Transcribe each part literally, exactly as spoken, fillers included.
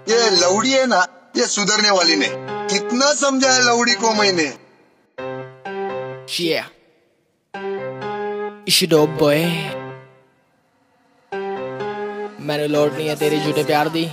ये लौड़ी है ना, ये सुधरने वाली नहीं। कितना समझाया लौड़ी को मैंने। Yeah. इश डोप बॉय, मैंने लौटनी है तेरी झूठे प्यार दी।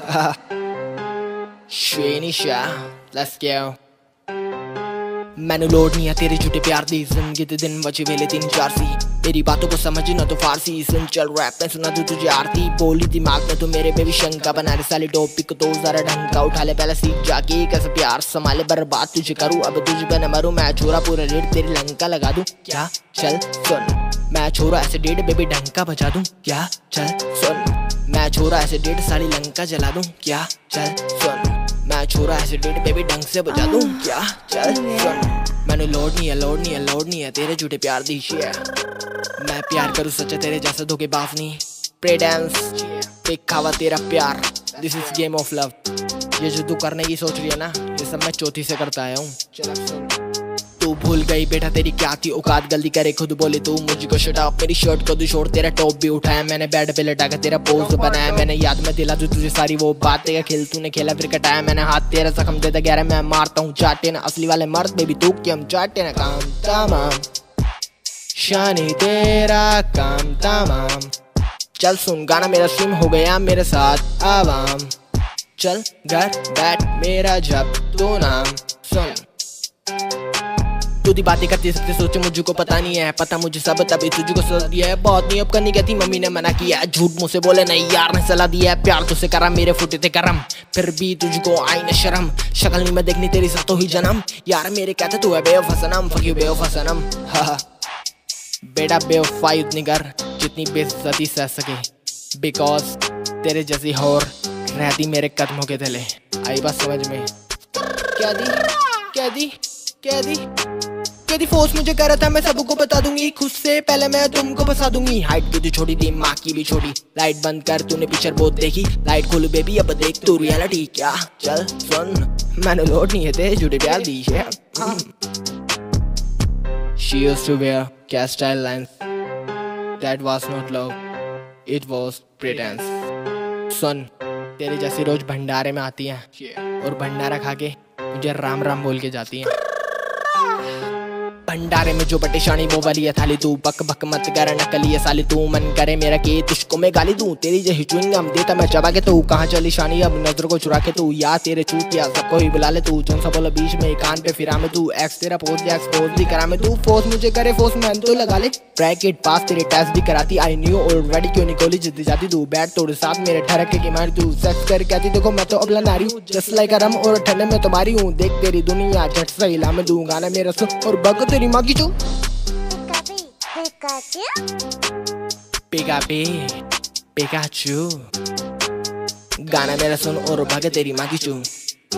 श्वेनिशा, let's go। मैंने लोड नहीं है तेरे झूठे प्यार दी। जिंदगी के दिन बचे वेले तीन चार सी, तेरी बातों को समझ ना तो फारसी। सुन चल रैप में सुना तू तुझे आरती, बोली दिमाग में तो मेरे पे भी शंका। बना रे साली टॉपिक तो जरा ढंग का उठा ले, पहले सीख जाके कैसे प्यार संभाले। बर्बाद तुझे करूँ अब तुझे पे न मरूं, मैं छोरा पूरा रेट तेरी लंका लगा दूं। क्या चल सुन, मैं छोरा ऐसे डेढ़ बेबी ढंग का बजा दूं। क्या चल सुन, मैं छोरा ऐसे डेढ़ साली लंका जला दूं। क्या चल सुन, मैं छोरा ऐसे डेढ़ बेबी ढंग से बजा दूं। क्या चल सुन, मैंने लोड नहीं है लोड नहीं है लोड नहीं है तेरे झूठे प्यार दी। मैं प्यार करूँ सच्चा तेरे जैसा धोखेबाज नहीं। प्रे डांस पिक खावा तेरा प्यार, this is game of love. ये जो तू करने की सोच रही है ना, ये सब मैं चौथी से करता आया हूँ। तू भूल गई बेटा तेरी क्या थी औकात, गलती करे खुद बोले तू मुझको शट अप। मेरी शर्ट को तू छोड़, तेरा टॉप भी उठाया मैंने, बेड पे लटा कर तेरा पोज बनाया मैंने। याद में दिला तू तुझे सारी वो बात, तेरा खेल तूने खेला फिर कटाया मैंने हाथ। तेरा जख्म देता गहरा मैं मारता हूँ चाटे ना, असली वाले मर्द बेबी तू कि हम चाटे ना। काम तमाम शानी तेरा काम तमाम। चल सुन गाना मेरा स्ट्रीम हो गया मेरे साथ आवाम। चल घर बैठ मेरा जब तो नाम सुन। तू दी बातें करती सकते सोचे मुझको पता नहीं है, पता मुझे सब तभी तुझको सजा दिया है। बहुत नहीं अब करनी कहती मम्मी ने मना किया, झूठ मुँह से बोले नहीं यार ने सलाह दिया है। प्यार तुझसे करा मेरे फुटे थे करम, फिर भी तुझको आई न शर्म। शक्ल नहीं मैं देखनी तेरी साथों ही जन्म, यार मेरे कहते तू है बेवफा सनम। फक यू बेवफा सनम। बेटा बेवफाई उतनी कर जितनी बेइज्जती सह सके, बिकॉज तेरे जैसी होर रहती मेरे कदमों के तले। आई बात समझ में? क्या दी क्या दी क्या दी क्या दी फोर्स मुझे कर रहा था, मैं सबको बता दूंगी खुद से पहले मैं तुमको बसा दूंगी। हाइट की तू छोटी थी माँ की भी छोटी, लाइट बंद कर तूने पिक्चर बहुत देखी। लाइट खोल बेबी अब देख तू रियलिटी। क्या चल सुन, मैंने लोड नहीं है तेरे झूठे प्यार दी। She used to wear cat style lines. That was not love, it was pretense. सुन तेरे जैसी रोज भंडारे में आती हैं और भंडारा खा के मुझे राम राम बोल के जाती हैं। भंडारे में जो बटे शानी वो वाली है थाली, तू बक बक मत कर नकली है साली। तू मन करे मेरा के तुझको मैं गाली दूं, तेरी जो हिचुइंगम देता मैं चबा के। तू कहाँ चली शानी अब नजर को चुरा के, तू या तेरे चूतिया सबको ही बुला ले। तू जौन सा बोला बीच में कान पे फिरा में, तू एक्स तेरा पोज दिया एक्सपोज भी करा में। तू फोर्स मुझे करे फोर्स मैन तो लगा ले, ब्रैकेट पास तेरे टेस्ट भी कराती। आई न्यू ऑलरेडी क्यों नहीं कॉलेज जिद्दी जाती। तू बैठ तोड़े साथ मेरे ठहरक के मारी, तू सेक्स कर कहती देखो मैं तो अबला नारी हूँ। जस्ट लाइक रम और ठंडे में तुम्हारी हूँ, देख तेरी दुनिया झट से हिला में दूं। गाना मेरा सुन और बग तेरी माँ की चू। पिकापी पिकाचू, गाना मेरा सुन और भागे तेरी माँ की चू।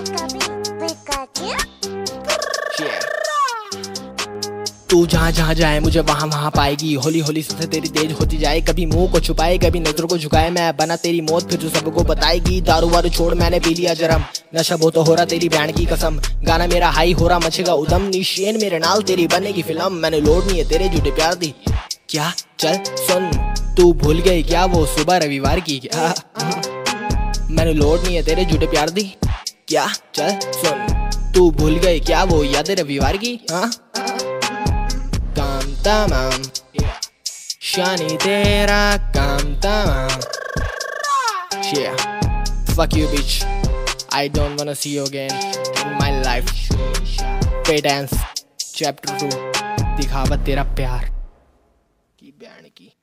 तू जहाँ जहाँ जाए मुझे वहाँ वहाँ पाएगी, होली होली से तेरी तेज होती जाए। कभी मुंह को छुपाए कभी नजरों को झुकाए, मैं बना तेरी मौत फिर तू सबको बताएगी। दारू वारू छोड़ मैंने पी लिया जरम, नशा बहुत हो रहा तेरी बैंड की कसम। गाना मेरा हाई हो रहा मचेगा उदम, निशेन मेरे नाल तेरी बनेगी फिल्म। मैंने लोड नहीं है तेरे झूठे प्यार दी। क्या चल सुन, तू भूल गई क्या वो सुबह रविवार की। क्या मैंने लोड नहीं है तेरे झूठे प्यार दी। क्या चल सुन, तू भूल गई क्या वो याद रविवार की। हाँ काम तमाम शानी तेरा काम तमाम। Yeah, fuck you bitch, I don't wanna see you again in my life. Pay dance chapter two, दिखावा तेरा प्यार की बैंड की।